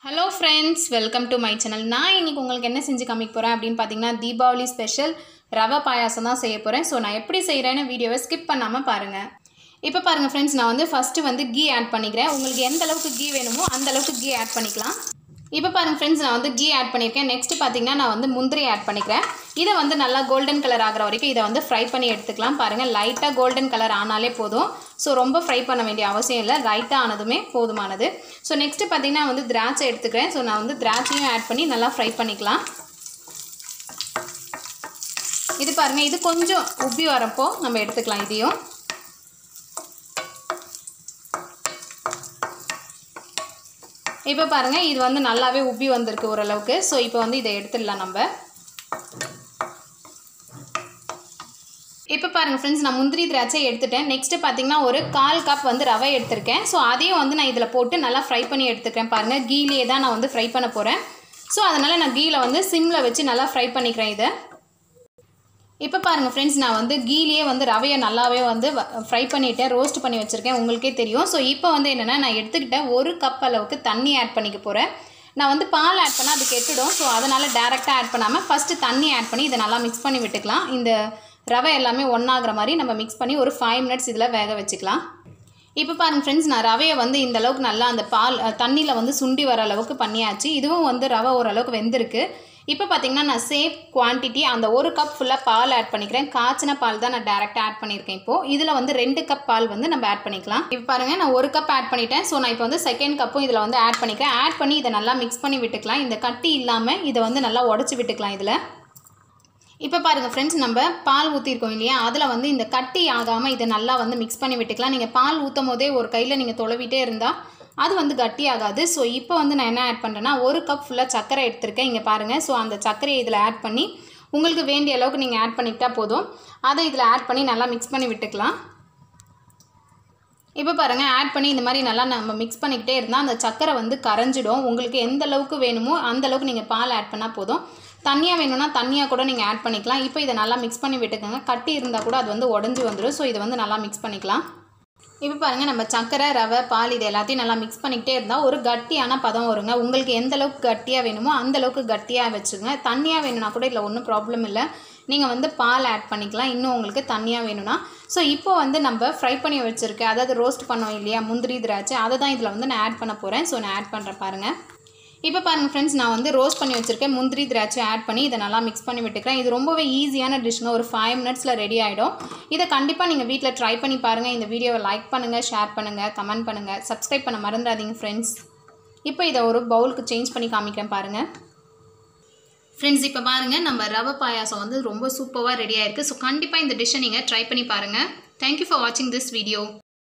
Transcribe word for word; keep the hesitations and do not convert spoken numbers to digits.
Hello friends, welcome to my channel. நான் இன்னைக்கு உங்களுக்கு என்ன செஞ்சு காமிக்க போறேன் அப்படினு பாத்தீங்கன்னா தீபாவளி ஸ்பெஷல் ரவா பாயாசம் தான் செய்ய போறேன். சோ நான் எப்படி செய்றேன்னு வீடியோவை ஸ்கிப் பண்ணாம பாருங்க. இப்போ பாருங்க फ्रेंड्स, நான் வந்து ஃபர்ஸ்ட் வந்து கீ ஆட் பண்ணிக்கிறேன். உங்களுக்கு எந்த அளவுக்கு கீ வேணுமோ அந்த அளவுக்கு கீ ஆட் பண்ணிக்கலாம். இப்போ பாருங்க फ्रेंड्स, நான் வந்து கீ ஆட் பண்ணிருக்கேன். நெக்ஸ்ட் பாத்தீங்கன்னா நான் வந்து முந்திரி ஆட் பண்ணிக்கிறேன். இத வந்து நல்லா கோல்டன் கலர் ஆகுற வரைக்கும் இத வந்து ஃப்ரை பண்ணி எடுத்துக்கலாம். பாருங்க லைட்டா கோல்டன் கலர் ஆனாலே போதும். சோ ரொம்ப ஃப்ரை பண்ண வேண்டிய அவசியம் இல்ல. லைட்டா ஆனதுமே போதுமானது. சோ நெக்ஸ்ட் பாத்தீங்கன்னா வந்து திராட்சை எடுத்துக்கிறேன். சோ நான் வந்து திராட்சையும் ஆட் பண்ணி நல்லா ஃப்ரை பண்ணிக்கலாம். இது பாருங்க, இது கொஞ்சம் உப்பி வரப்போ நம்ம எடுத்துக்கலாம் இதையும். இப்போ பாருங்க, இது வந்து நல்லாவே உப்பி வந்திருக்கு ஓரளவுக்கு. சோ இப்போ வந்து இதை எடுத்துடலாம் நம்ம. இப்போ பாருங்க फ्रेंड्स, நான் முந்திரி திராட்சை எடுத்துட்டேன். நெக்ஸ்ட் பாத்தீங்கன்னா ஒரு கால் கப் வந்து ரவை எடுத்துர்க்கேன். சோ அதையும் வந்து நான் இதல போட்டு நல்லா ஃப்ரை பண்ணி எடுத்துக்கிறேன். பாருங்க, கீலயே தான் நான் வந்து ஃப்ரை பண்ண போறேன். சோ அதனால நான் கீல வந்து சிம்ல வச்சு நல்லா ஃப்ரை பண்ணிக்கிறேன் இத. இப்போ பாருங்க फ्रेंड्स, நான் வந்து கீலயே வந்து ரவையை நல்லாவே வந்து ஃப்ரை பண்ணிட்டேன், ரோஸ்ட் பண்ணி வச்சிருக்கேன். உங்களுக்கே தெரியும். சோ இப்போ வந்து என்னன்னா நான் எடுத்துக்கிட்ட ஒரு கப் அளவுக்கு தண்ணி ஆட் பண்ணிக்க போறேன். நான் வந்து பால் ஆட் பண்ணா அது கெட்டிடும். சோ அதனால டைரக்டா ஆட் பண்ணாம ஃபர்ஸ்ட் தண்ணி ஆட் பண்ணி இத நல்லா mix பண்ணி விட்டுக்கலாம். இந்த ரவை எல்லாமே ஒண்ணாகற மாதிரி நம்ம mix பண்ணி ஒரு five minutes இதல வேக வெச்சுக்கலாம். இப்போ பாருங்க फ्रेंड्स, நான் ரவையை வந்து இந்த அளவுக்கு நல்லா அந்த பால் தண்ணில வந்து சுண்டி வர அளவுக்கு பண்ணியாச்சு. இதுவும் வந்து ரவை ஒரு அளவுக்கு வெந்திருக்கு. இப்போ பாத்தீங்கன்னா நான் சேம் குவாண்டிட்டி அந்த ஒரு கப் ஃபுல்லா பால் ஆட் பண்ணிக்கிறேன். காய்ச்சின பால் தான் நான் டைரக்டா ஆட் பண்ணிருக்கேன். இப்போ இதல வந்து ரெண்டு கப் பால் வந்து நம்ம ஆட் பண்ணிக்கலாம். இப்போ பாருங்க, நான் ஒரு கப் ஆட் பண்ணிட்டேன். சோ நான் இப்போ வந்து செகண்ட் கப்பும் இதல வந்து ஆட் பண்ணிக்கிறேன். ஆட் பண்ணி இத நல்லா mix பண்ணி விட்டுக்கலாம். இந்த கட்டி இல்லாம இத வந்து நல்லா உடைச்சு விட்டுக்கலாம் இதல. இப்போ பாருங்க फ्रेंड्स, நம்ம பால் ஊத்தி இருக்கோம் இல்லையா, அதுல வந்து இந்த கட்டி ஆகாம இத நல்லா வந்து mix பண்ணி விட்டுக்கலாம். நீங்க பால் ஊத்தும்போதே ஒரு கையில நீங்க தொலைவிட்டே இருந்தா அது வந்து கட்டி ஆகாது. சோ இப்போ வந்து நான் என்ன ஆட் பண்றேன்னா ஒரு கப் ஃபுல்லா சக்கரை எடுத்துர்க்கேன். இங்க பாருங்க. சோ அந்த சர்க்கரையை இதல ஆட் பண்ணி உங்களுக்கு வேண்டிய அளவுக்கு நீங்க ஆட் பண்ணிட்டா போதும். அதை இதல ஆட் பண்ணி நல்லா mix பண்ணி விட்டுக்கலாம். இப்போ பாருங்க, ஆட் பண்ணி இந்த மாதிரி நல்லா நம்ம mix பண்ணிக்கிட்டே இருந்தா அந்த சக்கரை வந்து கரஞ்சிடும். உங்களுக்கு எந்த அளவுக்கு வேணுமோ அந்த அளவுக்கு நீங்க பால் ஆட் பண்ணா போதும். தண்ணியா வேணும்னா தண்ணியா கூட நீங்க ஆட் பண்ணிக்கலாம். இப்போ இத நல்லா mix பண்ணி விட்டுக்கங்க. கட்டி இருந்தா கூட அது வந்து உடைஞ்சு வந்துரும். சோ இத வந்து நல்லா mix பண்ணிக்கலாம். இப்போ பாருங்க, நம்ம சக்கரை, ரவை, பால் இது எல்லாத்தையும் நல்லா mix பண்ணிக்கிட்டே இருந்தா ஒரு கட்டியான பதம் வருங்க. உங்களுக்கு எந்த அளவுக்கு கட்டியா வேணுமோ அந்த அளவுக்கு கட்டியா வெச்சுங்க. தண்ணியா வேணும்னா கூட இல்ல, ஒண்ணும் ப்ராப்ளம் இல்ல. நீங்க வந்து பால் ஆட் பண்ணிக்கலாம் இன்னும் உங்களுக்கு தண்ணியா வேணும்னா. சோ இப்போ வந்து நம்ம ஃப்ரை பண்ணி வச்சிருக்க, அதாவது ரோஸ்ட் பண்ணோம் இல்லையா முந்திரி திராட்சை, அத தான் இதல வந்து நான் ஆட் பண்ண போறேன். சோ நான் ஆட் பண்றேன் பாருங்க. இப்போ பாருங்க फ्रेंड्स, நான் வந்து ரோஸ்ட் பண்ணி வச்சிருக்கேன் முந்திரி திராட்சை ஆட் பண்ணி இத நல்லா mix பண்ணி விட்டுக்கிறேன். இது ரொம்பவே ஈஸியான டிஷ்ங்க. ஒரு five minutesல ரெடி ஆயிடும். இத கண்டிப்பா நீங்க வீட்ல ட்ரை பண்ணி பாருங்க. இந்த வீடியோவை லைக் பண்ணுங்க, ஷேர் பண்ணுங்க, கமெண்ட் பண்ணுங்க, Subscribe பண்ண மறந்துடாதீங்க फ्रेंड्स. இப்போ இத ஒரு பவுலுக்கு சேஞ்ச் பண்ணி காமிக்கிறேன் பாருங்க. फ्रेंड्स, இப்போ பாருங்க, நம்ம ரவை பாயாசம் வந்து ரொம்ப சூப்பரா ரெடி ஆயிருக்கு. சோ கண்டிப்பா இந்த டிஷ்ஷை நீங்க ட்ரை பண்ணி பாருங்க. Thank you for watching this video.